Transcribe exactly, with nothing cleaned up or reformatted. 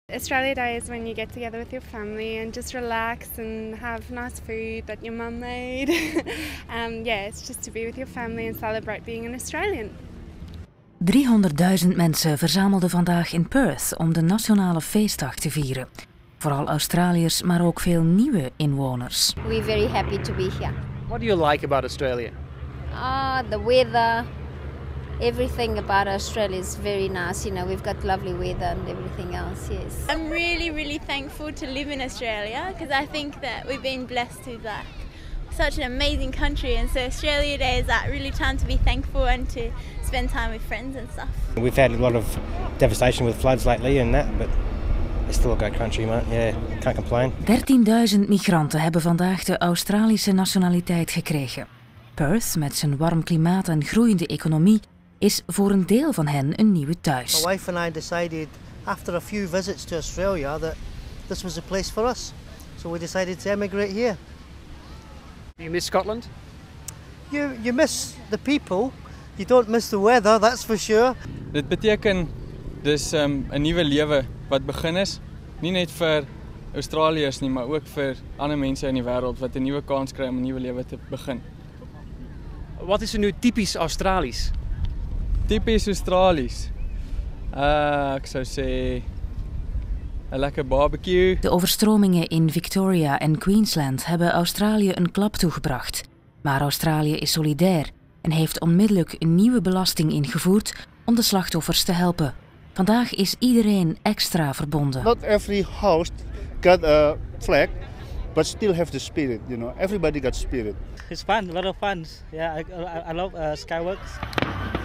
Australia Day is when you get together with your family and just relax and have nice food that your mum made. um, yeah, it's just to be with your family and celebrate being an Australian. driehonderdduizend mensen verzamelden vandaag in Perth om de nationale feestdag te vieren. Vooral Australiërs, maar ook veel nieuwe inwoners. We're very happy to be here. What do you like about Australia? Ah, the weather, everything about Australia is very nice. You know, we've got lovely weather and everything else, yes. I'm really, really thankful to live in Australia because I think that we've been blessed with like such an amazing country, and so Australia Day is that really time to be thankful and to spend time with friends and stuff. We've had a lot of devastation with floods lately and that, but it's still a great country, man. Yeah, can't complain. dertienduizend migranten hebben vandaag de Australische nationaliteit gekregen. Perth, met zijn warm klimaat en groeiende economie, is voor een deel van hen een nieuwe thuis. My wife and I decided after a few visits to Australia that this was a place for us. So we decided to emigrate here. You miss Scotland? You you miss the people. You don't miss the weather, that's for sure. Dit beteken dis um, 'n nuwe lewe wat begin is, nie net vir Australiërs nie, maar ook vir ander mense in die wêreld wat 'n nuwe kans kry om 'n nuwe lewe te begin. Wat is er nu typisch Australisch? Typisch Australisch. Uh, ek sou sê 'n lekker barbecue. De overstromingen in Victoria en Queensland hebben Australië een klap toegebracht. Maar Australië is solidair en heeft onmiddellijk een nieuwe belasting ingevoerd om de slachtoffers te helpen. Vandaag is iedereen extra verbonden. Not every house got a flag, but still have the spirit, you know. Everybody got spirit. It's fun, a lot of fun. Yeah, I, I, I love uh, Skyworks.